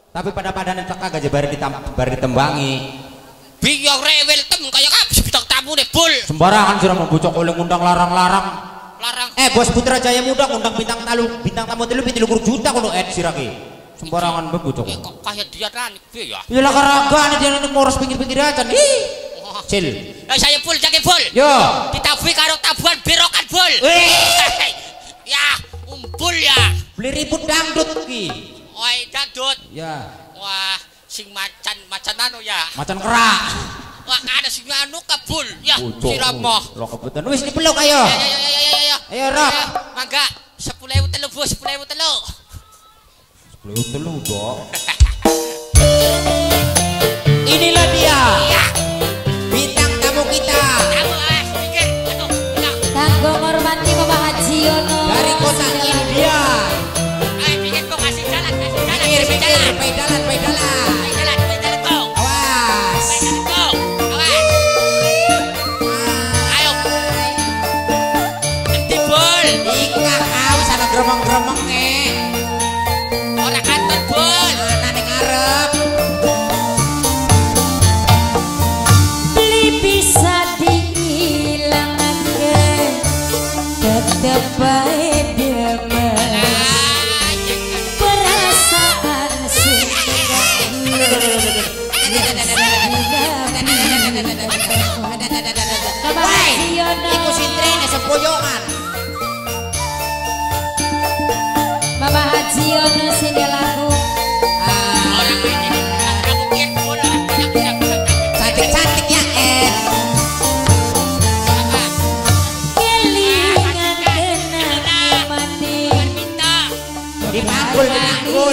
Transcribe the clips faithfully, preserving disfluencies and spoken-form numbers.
Tapi pada padane teka aja bari ditam bari ditembangi. Biyo rewel tem kayak apa bintang tamu nih bul. Sembarangan sira membocok oleh ngundang larang-larang. Larang. Eh bos Putra Jaya Muda ngundang bintang talu bintang tamu telu pitulikur juta kono Ed sirake. Sembarangan bebocok. Ya kok kayak dia ranik piye ya? Ya lah karagane dia nek moros pinggir-pinggir aja nih. Cil. Eh saya bul jage bul. Yo. Ditabuhi karo tabuhan berokan bul. Ya, umpul ya. Beli ribut dangdut ki. Oi dangdut. Ya. Wah, sing macan macan anu ya. Macan kerak. Wah, ada sing anu kabul. Ya, siramoh. Lo kebetulan wis dipeluk ayo. Ya ya ya ya ya. Ayo Rob. Mangga sepuluh ribu telu Bu, sepuluh ribu telu. sepuluh ribu telu, Dok. Inilah dia. Iya. Bintang tamu kita. Tamu eh pikir. Aduh, ya. Kanggo ngormati Bapak Haji Yono Dari kota India. Ayo pikir kok kasih jalan, kasih jalan, Pikir, kasih pikir, jalan. pedalan, pedalan. Kasih jalan, kasih jalan kau. Awas. Kasih jalan kau. Awas. Ayo. Endi bol? Ikah kau sana gremeng-gremeng eh. Ora kantor bol. Ana ning ngarep. beli bisa dihilangake tetep bae demen perasaan Bapak Haji Yono Iku sintrene sempoyongan. Bapak Haji Yono sini lagu Orang ini aku pikir bol orang banyak bisa bisa. Cantik-cantik ya eh. kelingan kenang manis Minta. Dipanggul, dipanggul.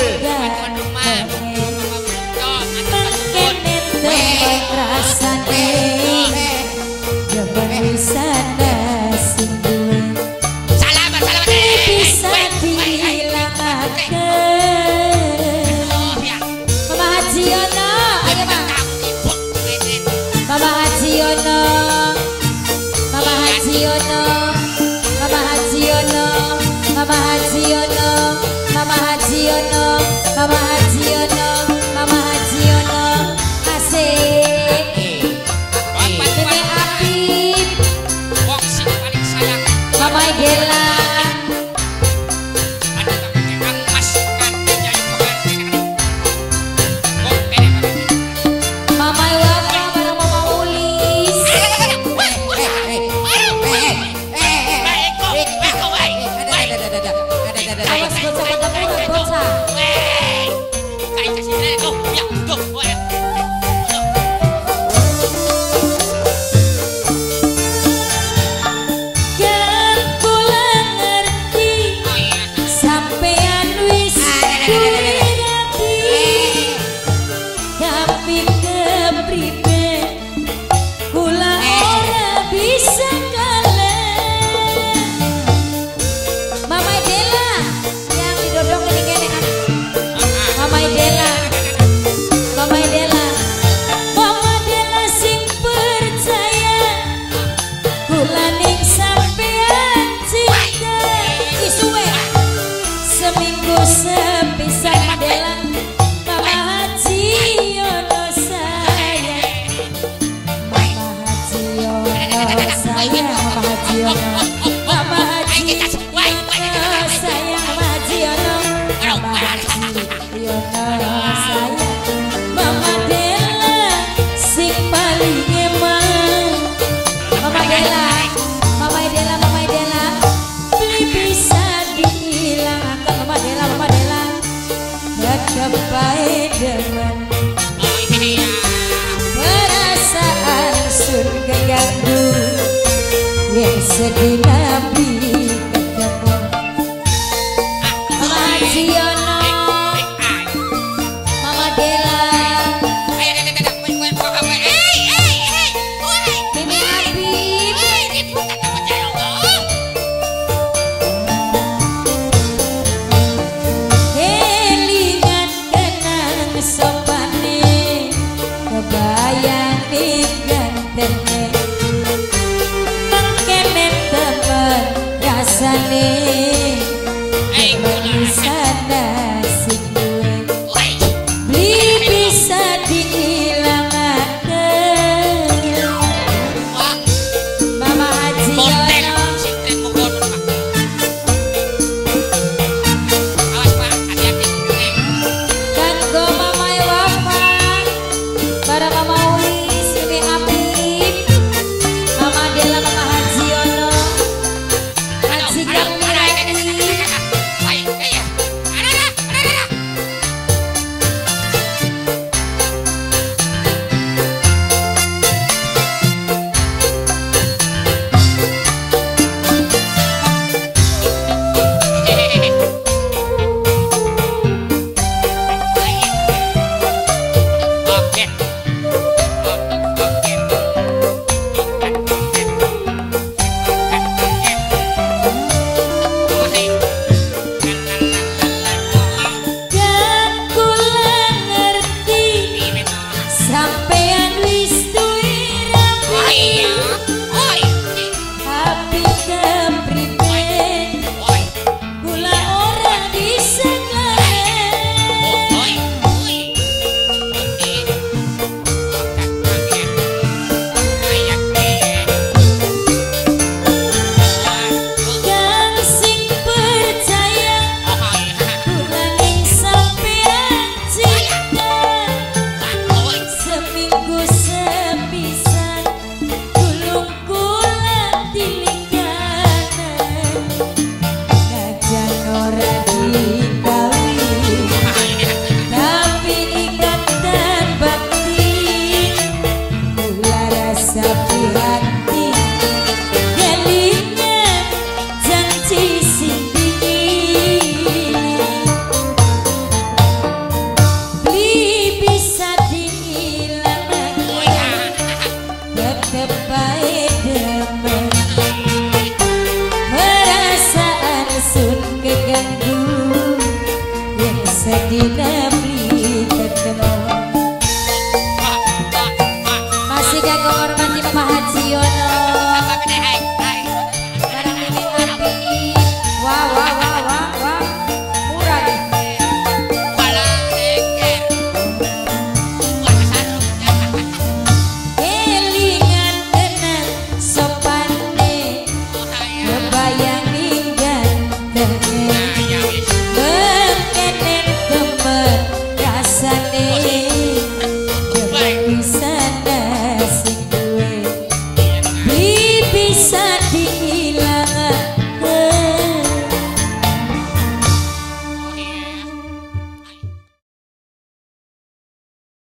Mengkene tempat rasane Jaman wisana sing duwe Salaman, salaman. bisa dihilangake Oh ya. Mama Haji Yono ayo Bang Mama Haji Yono Mama Haji Yono Mama Haji Yono Mama Haji Yono Mama Haji Yono Mama Haji Yono Mama Haji Yono asik Mimi Apip Wong sing paling sayang. Mama Gela Ada Kang Mas katanya yang pengen. Oh, ini Mama Wafa bareng Mama Ulis Awas bocah pada mulut bocah Kan kula ngerti sampean wis duwe ati tapi kepribe kula ora bisa kalah Mama Dela yang didodong ini gini kan Mama Dela Mama Dela Mama Dela sing percaya kula ning sampean cinta isuwe seminggu sepisan Dela Mama Haji Yono sayang Mama Haji Yono sayang Mama Haji Yono Mama Haji Yono sayang Mama Haji Yono Mama Haji Yono sayang Mama Dela sing paling emang Mama Dela Mama Dela Mama Dela beli bisa dihilangkan Mama Dela Mama Dela tetep bae demen perasaan sun keganggu yang sedih nabi ketemu Mama Haji Yono Mama Dela Mimi Habib kelingan kenang sopane kebayang ning gantene mengkene temen rasane sana sing duwe sedina